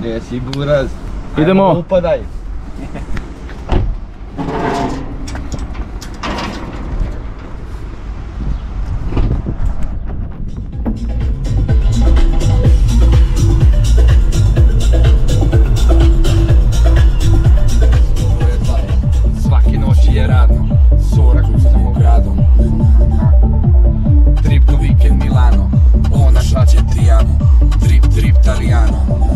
Gdje si buraz? Idemo. Upadaj. Svaki noć je radno, sora gucamo gradom. Trip do vikend Milano, ona šaće Trijano. Trip, trip, Talijano.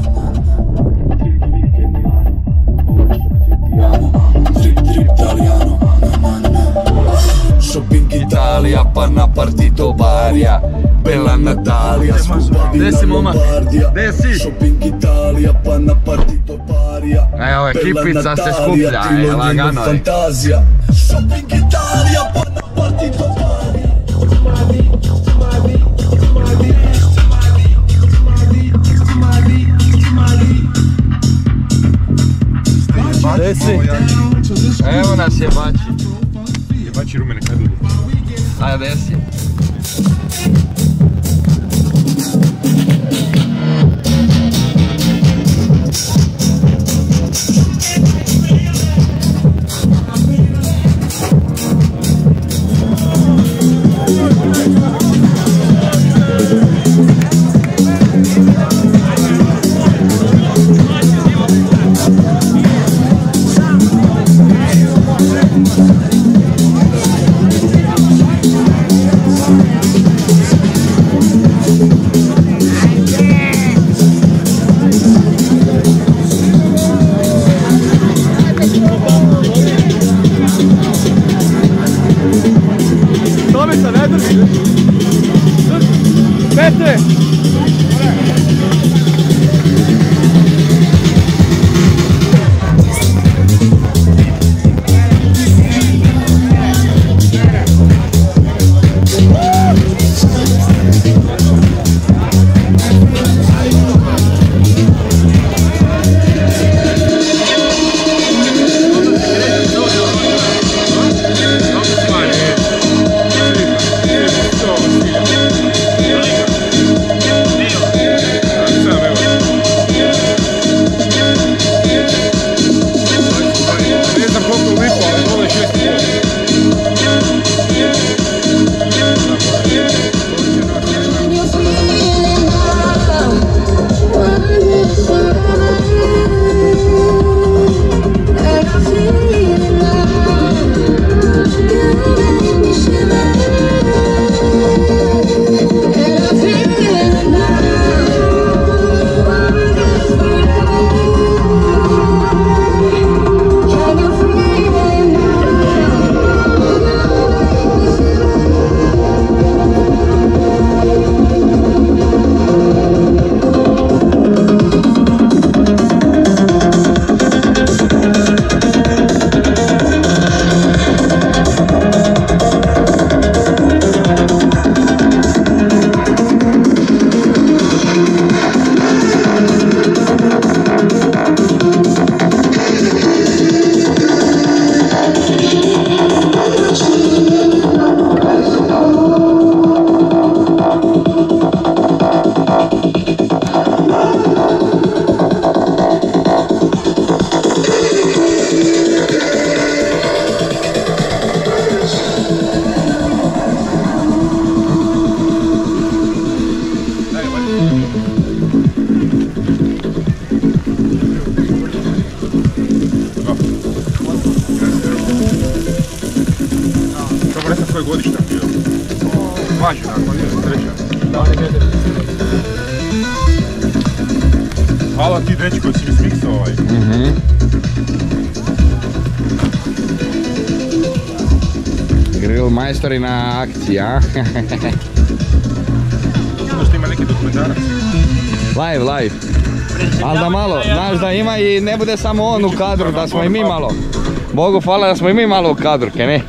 Trip, trip, Talijano. Shopping Italija, pa na partito barja. Bella Natalija, Gdje si, momak? Gdje si? Shopping Italija, pa na partito barja. Evo, ekipica se skuplja, lagano je. Fantazija. Shopping Italija, pa na partito barja. Gdje si? Evo nas je bači. Bači rumene kad idu. A gdje si? Petre! koje godište bio? Važi, nakon je treća. Hvala ti dečko, koji si mi smiksao ovaj. Grill majstori na akciji, a? Znaš da ima neki dokumentarac? Live. Ali da malo, znaš da ima i ne bude samo on u kadru, da smo i mi malo. Bogu hvala da smo i mi malo u kadru, ke ne?